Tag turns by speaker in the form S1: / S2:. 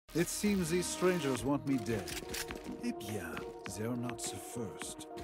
S1: It seems these strangers want me dead. Eh bien, they're not the first.